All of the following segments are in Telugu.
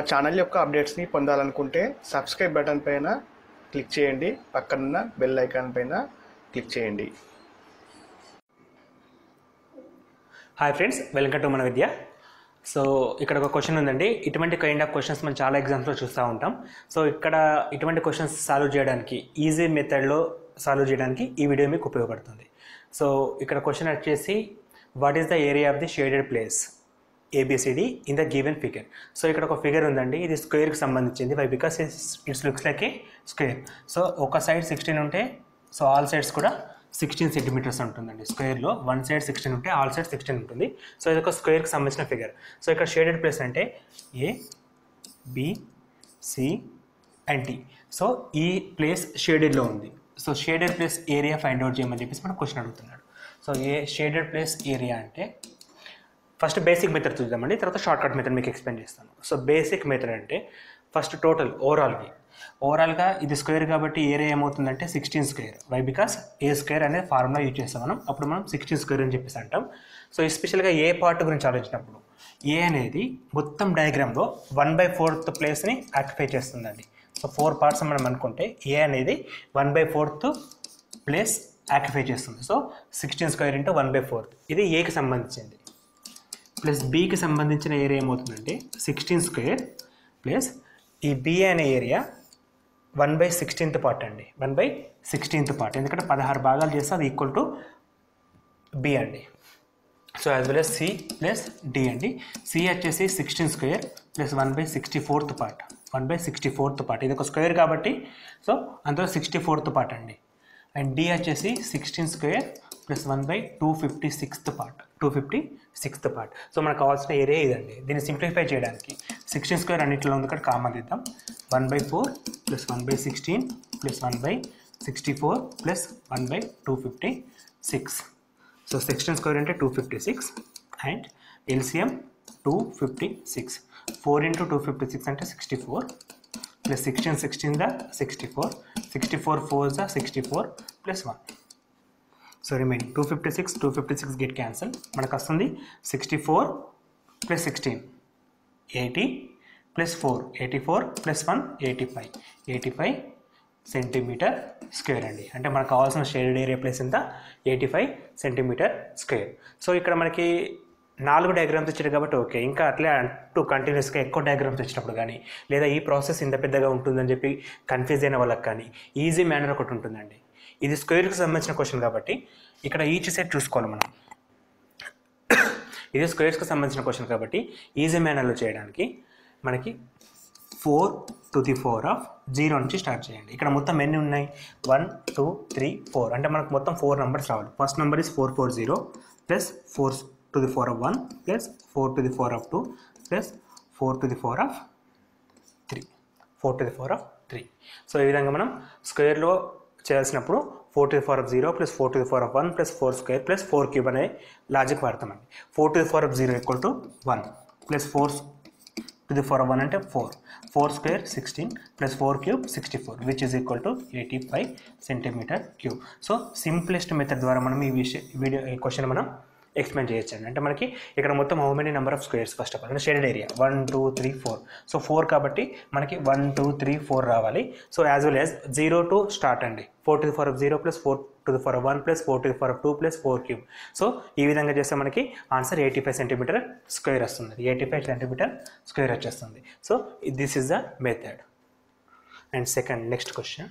ఛానల్ యొక్క అప్డేట్స్ని పొందాలనుకుంటే సబ్స్క్రైబ్ బటన్ పైన క్లిక్ చేయండి, పక్కనున్న బెల్ ఐకాన్ పైన క్లిక్ చేయండి. Hi friends, welcome to Mana Vidya. So ఇక్కడ ఒక క్వశ్చన్ ఉందండి. ఇటువంటి కైండ్ ఆఫ్ క్వశ్చన్స్ మనం చాలా ఎగ్జామ్స్లో చూస్తూ ఉంటాం. సో ఇక్కడ ఇటువంటి క్వశ్చన్స్ సాల్వ్ చేయడానికి, ఈజీ మెథడ్లో సాల్వ్ చేయడానికి ఈ వీడియో మీకు ఉపయోగపడుతుంది. సో ఇక్కడ క్వశ్చన్ వచ్చేసి, what is the area of the shaded place ABCD in the given figure. So ఇక్కడ ఒక ఫిగర్ ఉందండి, ఇది స్క్వేర్కి సంబంధించింది. Why because it's looks like a square. So ఒక సైడ్ 16 ఉంటే సో ఆల్ సైడ్స్ కూడా 16 సెంటీమీటర్స్ ఉంటుందండి. స్క్వేర్లో వన్ సైడ్ 16 ఉంటే ఆల్ సైడ్ 16 ఉంటుంది. సో ఇది ఒక స్క్వేర్కి సంబంధించిన ఫిగర్. సో ఇక్కడ షేడెడ్ ప్లేస్ అంటే A, B, C and D. So ఈ ప్లేస్ షేడెడ్లో ఉంది. So shaded place area find out చేయమని చెప్పేసి మనం క్వశ్చన్ అడుగుతున్నాడు. సో ఏ షేడెడ్ ప్లేస్ ఏరియా అంటే ఫస్ట్ బేసిక్ మెథడ్ చూద్దామండి, తర్వాత షార్ట్కట్ మెథడ్ మీకు ఎక్స్ప్లెయిన్ చేస్తాను. సో బేసిక్ మెథడ్ అంటే ఫస్ట్ టోటల్ ఓవరాల్గా ఇది స్క్వేర్ కాబట్టి ఏరియా ఏమవుతుందంటే 16 square. Why because a square అనేది ఫార్ములా యూజ్ చేస్తాం మనం, అప్పుడు మనం 16 స్క్వేర్ అని చెప్పేసి అంటాం. సో ఎస్పెషల్గా ఏ పార్ట్ గురించి ఆలోచించినప్పుడు ఏ అనేది మొత్తం డయాగ్రామ్లో 1/4 ప్లేస్ని ఆక్యుపై చేస్తుందండి. సో 4 పార్ట్స్ మనం అనుకుంటే ఏ అనేది 1/4 ప్లేస్ ఆక్యుపై చేస్తుంది. సో 16 స్క్వేర్ ఇంటూ 1/4 ఇది ఏకి సంబంధించింది. ప్లస్ బికి సంబంధించిన ఏరియా ఏమవుతుందంటే 16 స్క్వేర్ ప్లస్ ఈ బి అనే ఏరియా 1/16th పార్ట్ అండి. 1/16th పార్ట్, ఎందుకంటే 16 భాగాలు చేస్తే అది ఈక్వల్ టు బి అండి. So as well as C plus D అండి. సి వచ్చేసి 16 square plus 1/64th part. 1/64th part ఇది ఒక స్క్వేర్ కాబట్టి సో అందులో 64th పార్ట్ అండి. అండ్ డి వచ్చేసి 16 square plus 1/256th part. 256th part. So మనకు కావాల్సిన ఏరియా ఇదండి. దీన్ని సింప్లిఫై చేయడానికి 16 స్క్వేర్ అన్నింటిలో ఉంది ఇక్కడ కామన్ తీద్దాం. 1/4 plus 1/16 plus 1/64 plus 1/256. So 16 square అంటే 256 అండ్ ఎల్సిఎం 256. 4 into 256 అంటే 64 plus 16 the 64. 64 4 the 64 plus 1. So remaining 256 get cancel. మనకు వస్తుంది 64 plus 16 80 plus 4 84 plus 1 85 centimetre square అండి. అంటే మనకు కావాల్సిన షేడెడ్ ఏరియా ప్లేస్ ఎంత 85 సెంటీమీటర్ స్క్వేర్. సో ఇక్కడ మనకి 4 డయాగ్రామ్స్ ఇచ్చారు కాబట్టి ఓకే. ఇంకా అట్లే కంటిన్యూస్గా ఎక్కువ డయాగ్రామ్స్ ఇచ్చినప్పుడు కానీ లేదా ఈ ప్రాసెస్ ఇంత పెద్దగా ఉంటుందని చెప్పి కన్ఫ్యూజ్ అయిన వాళ్ళకి కానీ ఈజీ మేనర్ ఒకటి ఉంటుందండి. ఇది స్క్వేర్కి సంబంధించిన క్వశ్చన్ కాబట్టి ఇక్కడ ఈచ్ సైడ్ చూసుకోవాలి మనం. ఇది స్క్వేర్స్కి సంబంధించిన క్వశ్చన్ కాబట్టి ఈజీ మేనర్లో చేయడానికి మనకి 4 to the 4 0 నుంచి స్టార్ట్ చేయండి. ఇక్కడ మొత్తం ఎన్ని ఉన్నాయి 1 2 3 4 అంటే మనకు మొత్తం 4 నెంబర్స్ రావాలి. First number is 440 plus 4 to the 4 of 1 plus 4 to the 4 of 2 plus 4 to the 4 of 3. 4 to the 4 of 3. So ఈ విధంగా మనం స్క్వేర్లో చేయాల్సినప్పుడు 4 to the 4 of 0 plus 4 to the 4 of 1 plus 4 square plus 4 cube అనే లాజిక్ వాడతామండి. 4 to the 4 of 0 equal to 1 plus 4 to the 4 of 1 అంటే 4 square 16 plus 4 cube 64 which is equal to 85 centimetre cube. So simplest method ద్వారా మనం ఈ క్వశ్చన్ మనం ఎక్స్ప్లెయిన్ చేయొచ్చండి. అంటే మనకి ఇక్కడ మొత్తం how many number of squares first of all అంటే షేడెడ్ ఏరియా 1 2 3 4. సో 4 కాబట్టి మనకి 1 2 3 4 రావాలి. So as well as 0 to start అండి. 4 to the 4 of 0 plus 4 to the 4 of 1 plus 4 to the 4 of 2 plus 4 cube. So ఈ విధంగా చేస్తే మనకి ఆన్సర్ 85 సెంటీమీటర్ స్క్వేర్ వస్తుంది. 85 సెంటీమీటర్ స్క్వేర్ వచ్చేస్తుంది. So this is the method. And second next question,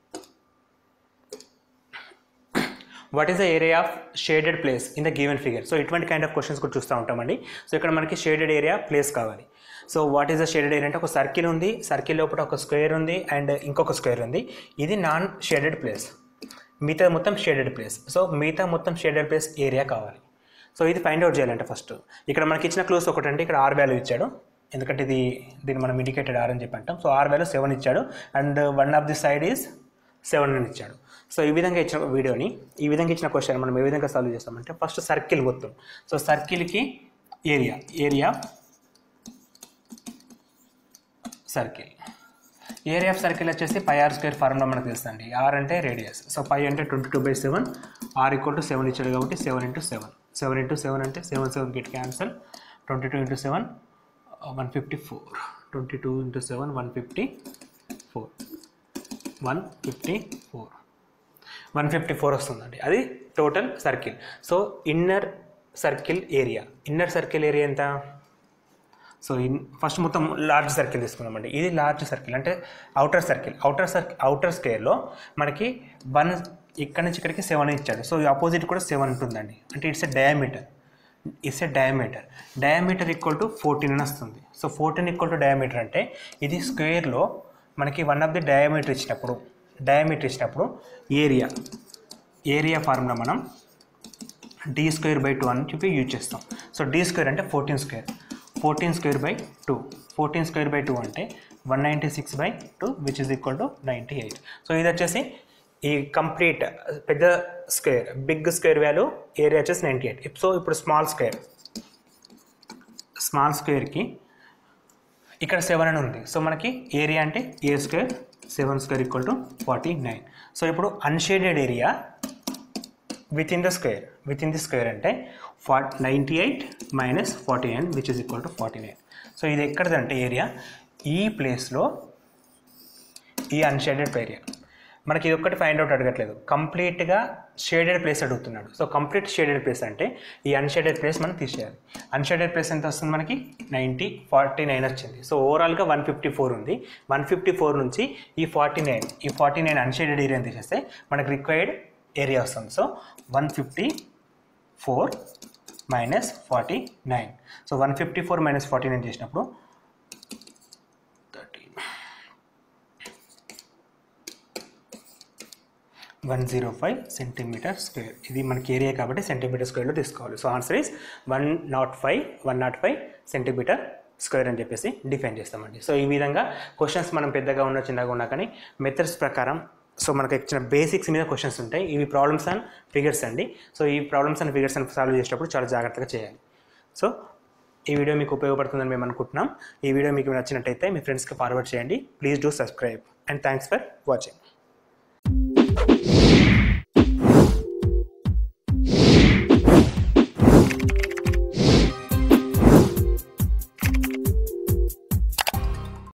what is the area of shaded place in the given figure. So ఇటువంటి కైండ్ ఆఫ్ క్వశ్చన్స్ కూడా చూస్తూ ఉంటామండి. సో ఇక్కడ మనకి షేడెడ్ ఏరియా ప్లేస్ కావాలి. So what is the shaded area అంటే ఒక సర్కిల్ ఉంది, సర్కిల్ లోపల ఒక స్క్వేర్ ఉంది అండ్ ఇంకొక స్క్వేర్ ఉంది. ఇది నాన్ షేడెడ్ ప్లేస్, మిగతా మొత్తం షేడెడ్ ప్లేస్. సో మిగతా మొత్తం షేడెడ్ ప్లేస్ ఏరియా కావాలి. సో ఇది ఫైండ్ అవుట్ చేయాలంటే ఫస్ట్ ఇక్కడ మనకి ఇచ్చిన క్లూస్ ఒకటి అంటే ఇక్కడ R వాల్యూ ఇచ్చాడు, ఎందుకంటే దీన్ని మనం ఇండికేటెడ్ R అని చెప్పి అంటాం. సో R వాల్యూ 7 ఇచ్చాడు and one of the side is 7 అని ఇచ్చాడు. సో ఈ విధంగా ఇచ్చిన వీడియోని, ఈ విధంగా ఇచ్చిన క్వశ్చన్ మనం ఏ విధంగా సాల్వ్ చేస్తామంటే ఫస్ట్ సర్కిల్ మొత్తం. సో సర్కిల్కి area circle area of circle వచ్చేసి πr² ఫార్ములా మనకు తెలుస్తుంది. R అంటే రేడియస్. సో π అంటే 22/7, R ఈక్వల్ టు 7 ఇచ్చాడు కాబట్టి 7 into 7. 7 into 7 అంటే 7 7 గెట్ క్యాన్సల్. 22 into 7 154. 22 into 7 154 154 వస్తుందండి. అది total circle. So inner circle area ఎంత? సో ఫస్ట్ మొత్తం లార్జ్ సర్కిల్ తీసుకున్నామండి. ఇది లార్జ్ సర్కిల్ అంటే అవుటర్ స్క్వేర్లో మనకి 1 ఇక్కడ నుంచి ఇక్కడికి 7 ఇచ్చాడు. సో ఆపోజిట్ కూడా 7 ఉంటుందండి. అంటే it's a diameter equal to 14 అని వస్తుంది. సో 14 ఈక్వల్ టు డయామీటర్ అంటే ఇది స్క్వేర్లో మనకి వన్ ఆఫ్ ది డయామీటర్ ఇచ్చినప్పుడు ఏరియా ఫార్ములా మనం d²/2 అని చెప్పి యూజ్ చేస్తాం. సో d² అంటే 14² 2 అంటే 196/2 which is equal to 98. So ఇది వచ్చేసి ఈ కంప్లీట్ పెద్ద బిగ్ స్క్వేర్ వాల్యూ ఏరియా వచ్చేసి 98. సో ఇప్పుడు స్మాల్ స్క్వేర్కి ఇక్కడ 7 అని ఉంది. సో మనకి ఏరియా అంటే a² 7² ఈక్వల్ టు 49. సో ఇప్పుడు unshaded area within the square అంటే 98 minus 49 which is equal to 49. So ఇది ఎక్కడదంటే ఏరియా ఈ ప్లేస్లో ఈ అన్షేడెడ్ ఏరియా. మనకి ఇది ఒక్కటి ఫైండ్ అవుట్ అడగట్లేదు, కంప్లీట్గా షేడెడ్ ప్లేస్ అడుగుతున్నాడు. సో కంప్లీట్ షేడెడ్ ప్లేస్ అంటే ఈ అన్షేడెడ్ ప్లేస్ మనం తీసేయాలి. అన్షేడెడ్ ప్లేస్ ఎంత వస్తుంది మనకి? 49 వచ్చింది. సో ఓవరాల్గా 154 ఉంది. 154 నుంచి ఈ 49 అన్షేడెడ్ ఏరియాని తీసేస్తే మనకి రిక్వైర్డ్ ఏరియా వస్తుంది. So 154 minus 49. సో 154 మైనస్ 49 చేసినప్పుడు 105 సెంటీమీటర్ స్క్వేర్. ఇది మనకి ఏరియా కాబట్టి సెంటీమీటర్ స్క్వేర్లో తీసుకోవాలి. So answer is 105 centimetre square అని చెప్పేసి డిఫైన్ చేస్తామండి. సో ఈ విధంగా క్వశ్చన్స్ మనం పెద్దగా ఉన్నా చిన్నగా ఉన్నా కానీ మెథడ్స్ ప్రకారం సో మనకి ఇచ్చిన బేసిక్స్ మీద క్వశ్చన్స్ ఉంటాయి. ఇవి ప్రాబ్లమ్స్ అండ్ ఫిగర్స్ అండి. సో ఈ ప్రాబ్లమ్స్ అండ్ ఫిగర్స్ అని సాల్వ్ చేసేటప్పుడు చాలా జాగ్రత్తగా చేయాలి. సో ఈ వీడియో మీకు ఉపయోగపడుతుందని మేము అనుకుంటున్నాం. ఈ వీడియో మీకు నచ్చినట్టయితే మీ ఫ్రెండ్స్కి ఫార్వర్డ్ చేయండి. Please do subscribe and thanks for watching.